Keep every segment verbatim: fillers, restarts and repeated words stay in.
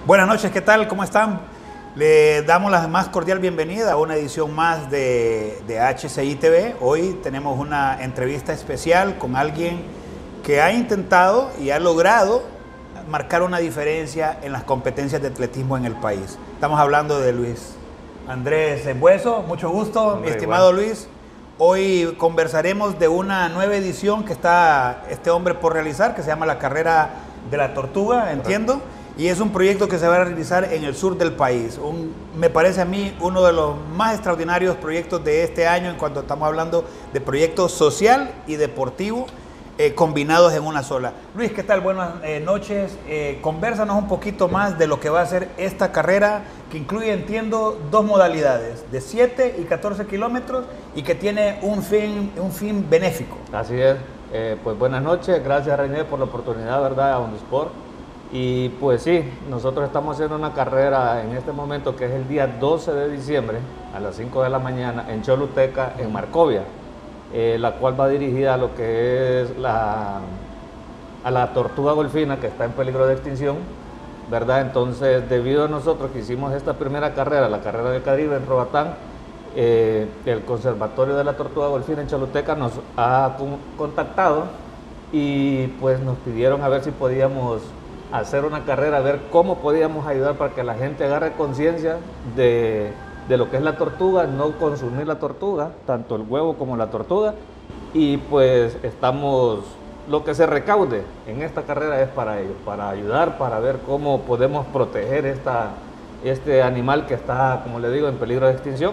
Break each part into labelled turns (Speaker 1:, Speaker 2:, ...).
Speaker 1: Buenas noches, ¿qué tal? ¿Cómo están? Le damos la más cordial bienvenida a una edición más de, de H C I T V. Hoy tenemos una entrevista especial con alguien que ha intentado y ha logrado marcar una diferencia en las competencias de atletismo en el país. Estamos hablando de Luis Andrés Bueso. Mucho gusto,
Speaker 2: Hombre,
Speaker 1: mi estimado
Speaker 2: bueno.
Speaker 1: Luis. Hoy conversaremos de una nueva edición que está este hombre por realizar, que se llama la Carrera de la Tortuga, entiendo. Correcto. Y es un proyecto que se va a realizar en el sur del país. Un, me parece a mí uno de los más extraordinarios proyectos de este año en cuanto estamos hablando de proyecto social y deportivo eh, combinados en una sola. Luis, ¿qué tal? Buenas eh, noches. Eh, convérsanos un poquito más de lo que va a ser esta carrera que incluye, entiendo, dos modalidades, de siete y catorce kilómetros y que tiene un fin, un fin benéfico.
Speaker 2: Así es. Eh, pues buenas noches. Gracias, René, por la oportunidad, ¿verdad? A Ondusport. Y pues sí, nosotros estamos haciendo una carrera en este momento que es el día doce de diciembre a las cinco de la mañana en Choluteca, en Marcovia, eh, la cual va dirigida a lo que es la, a la tortuga golfina que está en peligro de extinción, ¿verdad? Entonces, debido a nosotros que hicimos esta primera carrera, la Carrera del Caribe en Roatán, eh, el Conservatorio de la Tortuga Golfina en Choluteca nos ha contactado y pues nos pidieron a ver si podíamos hacer una carrera, a ver cómo podíamos ayudar para que la gente agarre conciencia de, de lo que es la tortuga, no consumir la tortuga, tanto el huevo como la tortuga. Y pues estamos, lo que se recaude en esta carrera es para ellos, para ayudar, para ver cómo podemos proteger esta, este animal que está, como le digo, en peligro de extinción.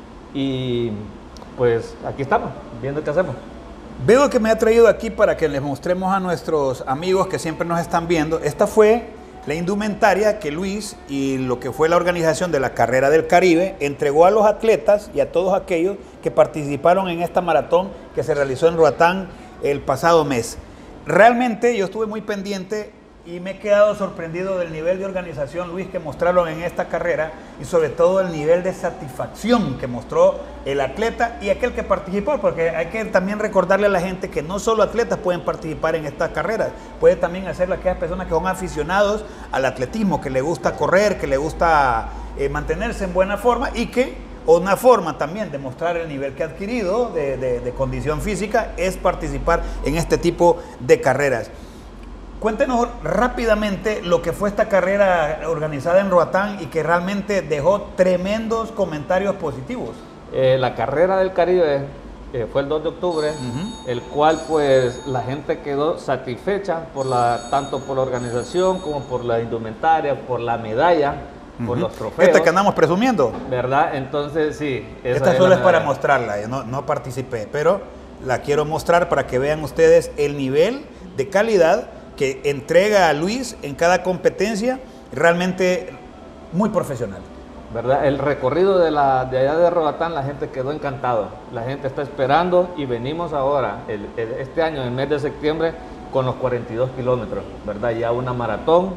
Speaker 2: Y pues aquí estamos, viendo qué hacemos.
Speaker 1: Veo que me ha traído aquí para que les mostremos a nuestros amigos que siempre nos están viendo. Esta fue la indumentaria que Luis y lo que fue la organización de la Carrera del Caribe entregó a los atletas y a todos aquellos que participaron en esta maratón que se realizó en Roatán el pasado mes. Realmente yo estuve muy pendiente y me he quedado sorprendido del nivel de organización, Luis, que mostraron en esta carrera y sobre todo el nivel de satisfacción que mostró el atleta y aquel que participó, porque hay que también recordarle a la gente que no solo atletas pueden participar en estas carreras, puede también hacerlo aquellas personas que son aficionados al atletismo, que le gusta correr, que le gusta eh, mantenerse en buena forma y que una forma también de mostrar el nivel que ha adquirido de, de, de condición física es participar en este tipo de carreras. Cuéntenos rápidamente lo que fue esta carrera organizada en Roatán y que realmente dejó tremendos comentarios positivos.
Speaker 2: Eh, la Carrera del Caribe eh, fue el dos de octubre, uh-huh. el cual pues la gente quedó satisfecha por la, tanto por la organización como por la indumentaria, por la medalla, uh-huh. por los trofeos.
Speaker 1: Esta que andamos presumiendo.
Speaker 2: ¿Verdad? Entonces sí. Esa
Speaker 1: Esta
Speaker 2: es
Speaker 1: solo
Speaker 2: la
Speaker 1: es para
Speaker 2: medalla.
Speaker 1: mostrarla, yo no, no participé, pero la quiero mostrar para que vean ustedes el nivel de calidad que entrega a Luis en cada competencia, realmente muy profesional.
Speaker 2: ¿Verdad? El recorrido de, la, de allá de Roatán, la gente quedó encantado. La gente está esperando y venimos ahora, el, el, este año, en el mes de septiembre, con los cuarenta y dos kilómetros, ¿verdad? Ya una maratón.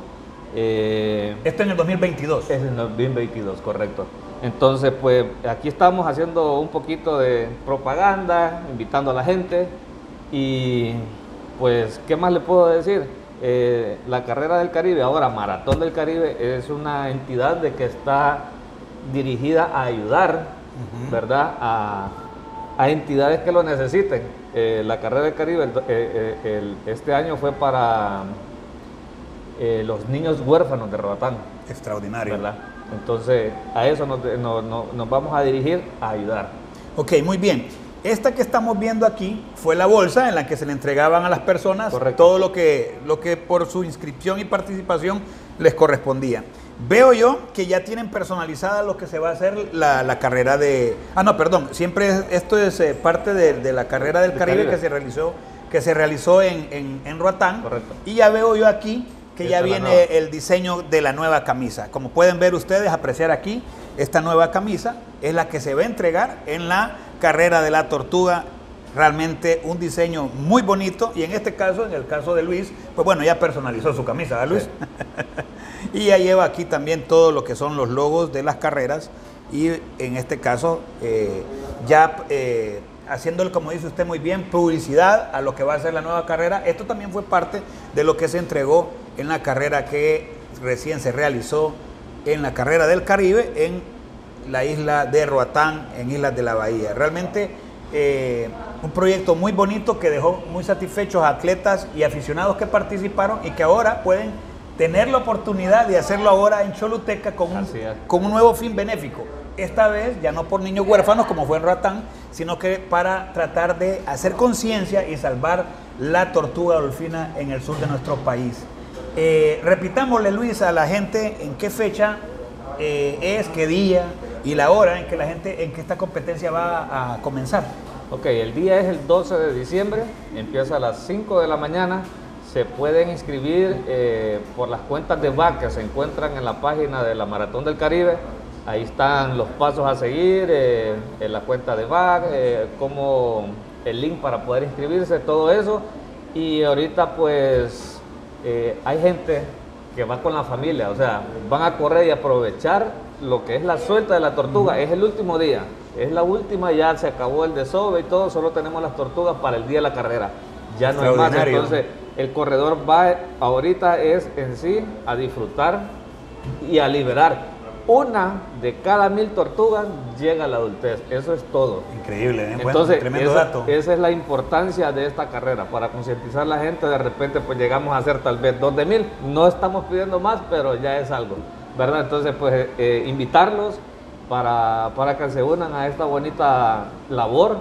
Speaker 1: Eh, Esto en el dos mil veintidós.
Speaker 2: Es en el dos mil veintidós, correcto. Entonces, pues aquí estamos haciendo un poquito de propaganda, invitando a la gente y... Pues, ¿qué más le puedo decir? Eh, la Carrera del Caribe, ahora Maratón del Caribe, es una entidad de que está dirigida a ayudar, uh-huh. ¿verdad? A, a entidades que lo necesiten. Eh, la Carrera del Caribe el, eh, el, este año fue para eh, los niños huérfanos de Roatán.
Speaker 1: Extraordinario.
Speaker 2: ¿Verdad? Entonces, a eso nos, nos, nos vamos a dirigir a ayudar.
Speaker 1: Ok, muy bien. Esta que estamos viendo aquí fue la bolsa en la que se le entregaban a las personas Correcto. todo lo que, lo que por su inscripción y participación les correspondía. Veo yo que ya tienen personalizada lo que se va a hacer la, la carrera de... Ah, no, perdón, siempre es, esto es eh, parte de, de la Carrera del Caribe, Caribe que se realizó, que se realizó en, en, en Roatán.
Speaker 2: Correcto.
Speaker 1: Y ya veo yo aquí que ya viene
Speaker 2: nueva.
Speaker 1: el diseño de la nueva camisa. Como pueden ver ustedes, apreciar aquí, esta nueva camisa es la que se va a entregar en la Carrera de la Tortuga. Realmente un diseño muy bonito y en este caso, en el caso de Luis, pues bueno, ya personalizó su camisa, ¿verdad, Luis? Sí. Y ya lleva aquí también todo lo que son los logos de las carreras y en este caso eh, ya eh, haciéndole, como dice usted muy bien, publicidad a lo que va a ser la nueva carrera. Esto también fue parte de lo que se entregó en la carrera que recién se realizó en la Carrera del Caribe en la isla de Roatán, en Islas de la Bahía. Realmente eh, un proyecto muy bonito que dejó muy satisfechos a atletas y aficionados que participaron y que ahora pueden tener la oportunidad de hacerlo ahora en Choluteca con un, con un nuevo fin benéfico. Esta vez ya no por niños huérfanos como fue en Roatán, sino que para tratar de hacer conciencia y salvar la tortuga golfina en el sur de nuestro país. Eh, repitámosle, Luis, a la gente en qué fecha eh, es, qué día y la hora en que la gente, en que esta competencia va a comenzar.
Speaker 2: Ok, el día es el doce de diciembre, empieza a las cinco de la mañana. Se pueden inscribir eh, por las cuentas de V A C que se encuentran en la página de la Maratón del Caribe. Ahí están los pasos a seguir, eh, en la cuenta de V A C, eh, como el link para poder inscribirse, todo eso. Y ahorita pues eh, hay gente que va con la familia, o sea, van a correr y aprovechar lo que es la suelta de la tortuga. Es el último día, es la última, ya se acabó el desove y todo, solo tenemos las tortugas para el día de la carrera. Ya no hay más, entonces el corredor va ahorita es en sí a disfrutar y a liberar. Una de cada mil tortugas llega a la adultez, eso es todo.
Speaker 1: Increíble, ¿eh?
Speaker 2: Entonces,
Speaker 1: bueno, tremendo
Speaker 2: esa,
Speaker 1: dato.
Speaker 2: Esa es la importancia de esta carrera, para concientizar a la gente. De repente pues llegamos a hacer tal vez dos de mil, no estamos pidiendo más, pero ya es algo, ¿verdad? Entonces pues eh, invitarlos para, para que se unan a esta bonita labor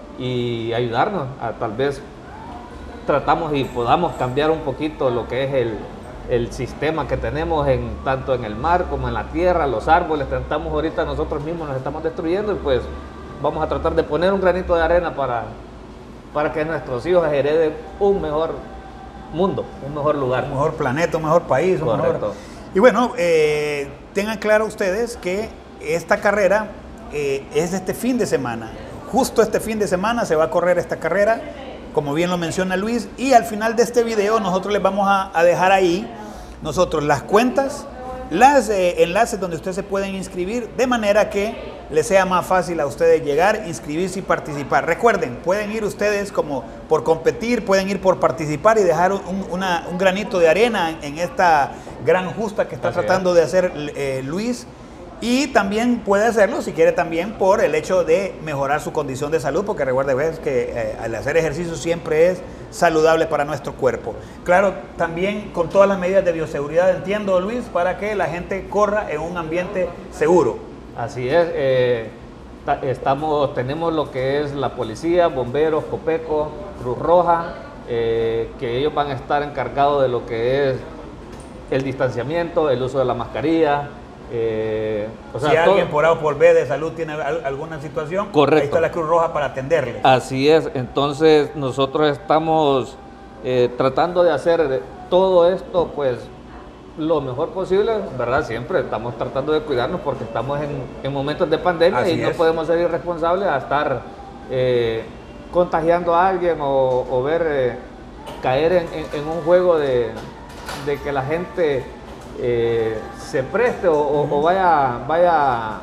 Speaker 2: y ayudarnos a tal vez tratamos y podamos cambiar un poquito lo que es el, el sistema que tenemos en, tanto en el mar como en la tierra, los árboles. Tratamos ahorita nosotros mismos nos estamos destruyendo y pues vamos a tratar de poner un granito de arena para, para que nuestros hijos hereden un mejor mundo, un mejor lugar.
Speaker 1: Un mejor planeta, un mejor país. Un mejor... Y bueno, eh, tengan claro ustedes que esta carrera eh, es este fin de semana. Justo este fin de semana se va a correr esta carrera, como bien lo menciona Luis, y al final de este video nosotros les vamos a, a dejar ahí, nosotros las cuentas, los eh, enlaces donde ustedes se pueden inscribir, de manera que les sea más fácil a ustedes llegar, inscribirse y participar. Recuerden, pueden ir ustedes como por competir, pueden ir por participar y dejar un, una, un granito de arena en, en esta gran justa que está Así tratando es. de hacer eh, Luis. Y también puede hacerlo, si quiere, también por el hecho de mejorar su condición de salud, porque recuerde ves que eh, al hacer ejercicio siempre es saludable para nuestro cuerpo. Claro, también con todas las medidas de bioseguridad, entiendo, Luis, para que la gente corra en un ambiente seguro.
Speaker 2: Así es, eh, estamos, tenemos lo que es la policía, bomberos, Copeco, Cruz Roja, eh, que ellos van a estar encargados de lo que es el distanciamiento, el uso de la mascarilla. Eh, o sea,
Speaker 1: si
Speaker 2: todo...
Speaker 1: alguien por A o por B de salud tiene alguna situación,
Speaker 2: Correcto.
Speaker 1: ahí está la Cruz Roja para atenderle.
Speaker 2: Así es, entonces nosotros estamos eh, tratando de hacer todo esto pues lo mejor posible, ¿verdad? Siempre estamos tratando de cuidarnos porque estamos en, en momentos de pandemia. Así y no es. podemos ser irresponsables a estar eh, contagiando a alguien o, o ver eh, caer en, en, en un juego de, de que la gente eh, se preste o, o, o vaya, vaya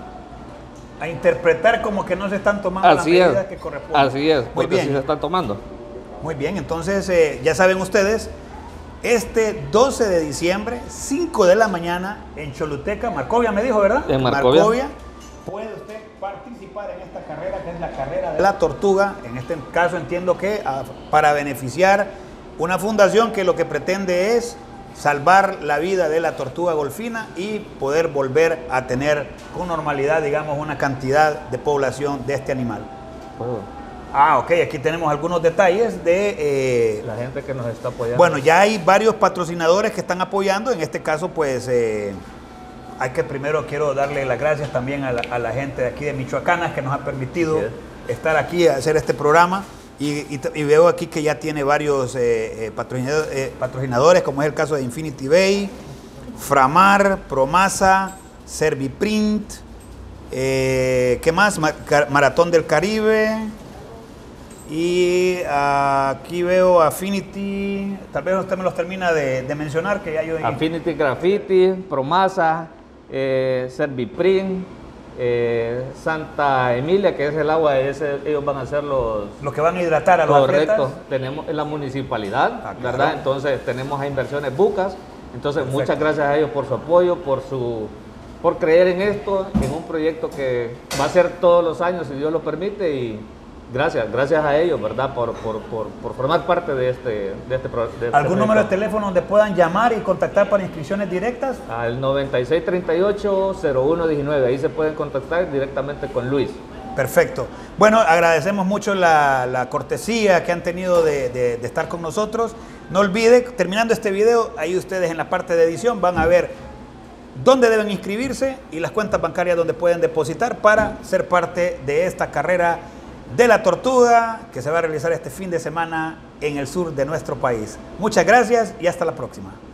Speaker 1: a interpretar como que no se están tomando
Speaker 2: así
Speaker 1: las medidas
Speaker 2: es,
Speaker 1: que corresponden.
Speaker 2: Así es,
Speaker 1: Muy
Speaker 2: porque
Speaker 1: bien.
Speaker 2: sí se están tomando.
Speaker 1: Muy bien, entonces eh, ya saben ustedes, este doce de diciembre, cinco de la mañana, en Choluteca, Marcovia me dijo, ¿verdad?
Speaker 2: En Marcovia.
Speaker 1: Marcovia, puede usted participar en esta carrera, que es la carrera de la tortuga. En este caso entiendo que a, para beneficiar una fundación que lo que pretende es salvar la vida de la tortuga golfina y poder volver a tener con normalidad, digamos, una cantidad de población de este animal.
Speaker 2: Oh.
Speaker 1: Ah, ok, aquí tenemos algunos detalles de...
Speaker 2: Eh, la gente que nos está apoyando.
Speaker 1: Bueno, ya hay varios patrocinadores que están apoyando, en este caso pues eh, hay que primero quiero darle las gracias también a la, a la gente de aquí de Michoacanas que nos ha permitido sí. estar aquí a hacer este programa. Y, y, y veo aquí que ya tiene varios eh, eh, patrocinadores, eh, patrocinadores, como es el caso de Infinity Bay, Framar, Promasa, Serviprint, eh, ¿qué más? Maratón del Caribe, y uh, aquí veo Affinity, tal vez usted me los termina de, de mencionar, que ya yo...
Speaker 2: Affinity Graffiti, Promasa, eh, Serviprint, Eh, Santa Emilia, que es el agua, ese, ellos van a ser los...
Speaker 1: Los que van a hidratar a los
Speaker 2: Correcto,
Speaker 1: atletas.
Speaker 2: tenemos en la municipalidad, ah, claro. ¿verdad? Entonces tenemos a Inversiones Bucas, Entonces,
Speaker 1: Perfecto.
Speaker 2: muchas gracias a ellos por su apoyo, por su por creer en esto, en un proyecto que va a ser todos los años, si Dios lo permite, y gracias, gracias a ellos, ¿verdad? Por, por, por, por formar parte de este, de este, pro, de este
Speaker 1: ¿Algún número de
Speaker 2: proyecto.
Speaker 1: teléfono donde puedan llamar y contactar para inscripciones directas?
Speaker 2: Al noventa y seis treinta y ocho cero uno diecinueve, ahí se pueden contactar directamente con Luis.
Speaker 1: Perfecto. Bueno, agradecemos mucho la, la cortesía que han tenido de, de, de estar con nosotros. No olvide, terminando este video, ahí ustedes en la parte de edición van a ver dónde deben inscribirse y las cuentas bancarias donde pueden depositar para ser parte de esta carrera de la tortuga que se va a realizar este fin de semana en el sur de nuestro país. Muchas gracias y hasta la próxima.